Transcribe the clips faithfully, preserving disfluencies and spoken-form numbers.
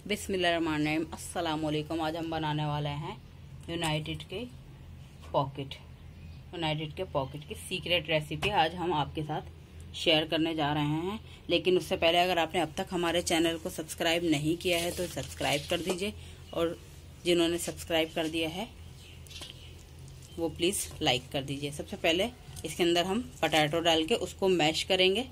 बिस्मिल्लाहिर्रहमानिर्रहीम। अस्सलाम वालेकुम। आज हम बनाने वाले हैं यूनाइटेड के पॉकेट यूनाइटेड के पॉकेट की सीक्रेट रेसिपी आज हम आपके साथ शेयर करने जा रहे हैं। लेकिन उससे पहले अगर आपने अब तक हमारे चैनल को सब्सक्राइब नहीं किया है तो सब्सक्राइब कर दीजिए, और जिन्होंने सब्सक्राइब कर दिया है वो प्लीज़ लाइक कर दीजिए। सबसे पहले इसके अंदर हम पोटैटो डाल के उसको मैश करेंगे।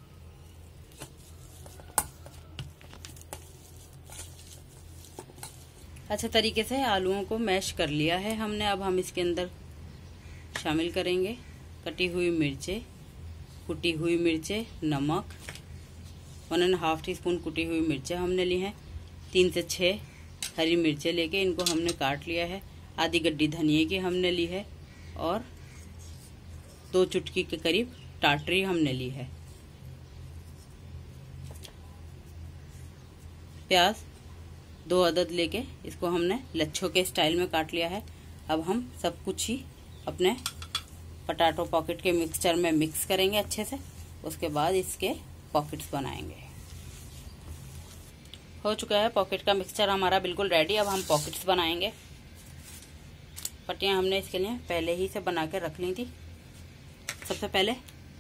अच्छे तरीके से आलूओं को मैश कर लिया है हमने। अब हम इसके अंदर शामिल करेंगे कटी हुई मिर्चें, कुटी हुई मिर्चें, नमक, one and half teaspoon कुटी हुई मिर्चें हमने ली हैं। तीन से छः हरी मिर्चें लेके इनको हमने काट लिया है। आधी गड्डी धनिए की हमने ली है और दो चुटकी के करीब टाटरी हमने ली है। प्याज दो अदद लेके इसको हमने लच्छों के स्टाइल में काट लिया है। अब हम सब कुछ ही अपने पोटैटो पॉकेट के मिक्सचर में मिक्स करेंगे अच्छे से। उसके बाद इसके पॉकेट्स बनाएंगे। हो चुका है पॉकेट का मिक्सचर हमारा बिल्कुल रेडी। अब हम पॉकेट्स बनाएंगे। पट्टियां हमने इसके लिए पहले ही से बना के रख ली थी। सबसे पहले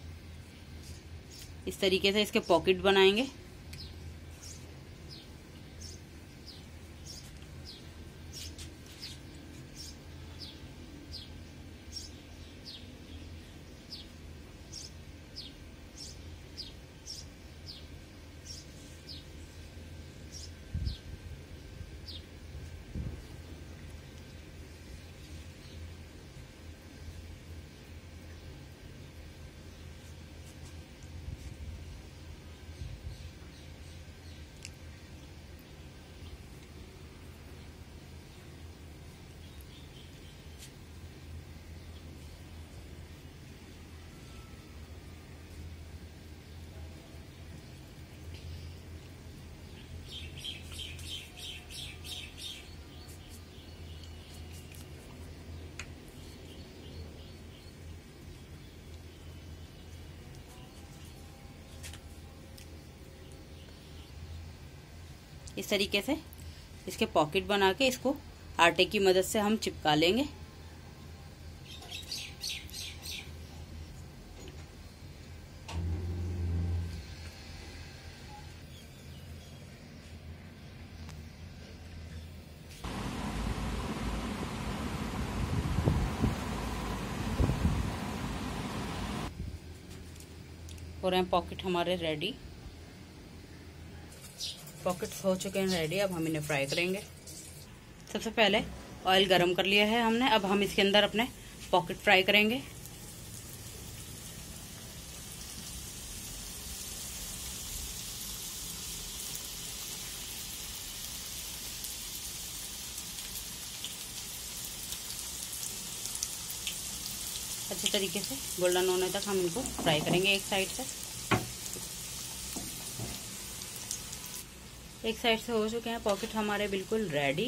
इस तरीके से इसके पॉकेट बनाएंगे। इस तरीके से इसके पॉकेट बना के इसको आटे की मदद से हम चिपका लेंगे। और हैं पॉकेट हमारे रेडी। पॉकेट्स हो चुके हैं रेडी। अब हम इन्हें फ्राई करेंगे। सबसे पहले ऑयल गरम कर लिया है हमने। अब हम इसके अंदर अपने पॉकेट फ्राई करेंगे। अच्छे तरीके से गोल्डन होने तक हम इनको फ्राई करेंगे एक साइड से। एक साइड से हो चुके हैं पॉकेट हमारे बिल्कुल रेडी।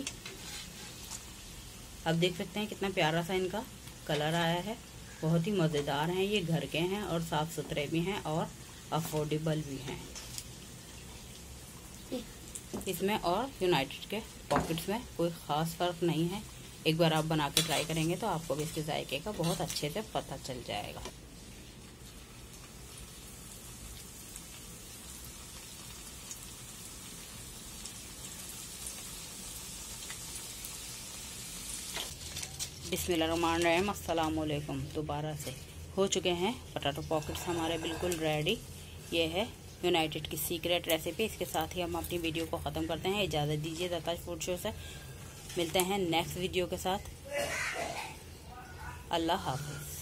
अब देख सकते हैं कितना प्यारा सा इनका कलर आया है। बहुत ही मज़ेदार हैं ये, घर के हैं और साफ़ सुथरे भी हैं और अफोर्डेबल भी हैं। इसमें और यूनाइटेड के पॉकेट्स में कोई ख़ास फ़र्क नहीं है। एक बार आप बना के ट्राई करेंगे तो आपको भी इसके जायके का बहुत अच्छे से पता चल जाएगा। बिस्मिल्लाहिर्रहमानिर्रहीम। अस्सलाम वालेकुम। दोबारा से हो चुके हैं पोटैटो पॉकेट्स हमारे बिल्कुल रेडी। ये है यूनाइटेड की सीक्रेट रेसिपी। इसके साथ ही हम अपनी वीडियो को ख़त्म करते हैं। इजाज़त दीजिए दताश फूड शो से। मिलते हैं नेक्स्ट वीडियो के साथ। अल्लाह हाफ़िज़।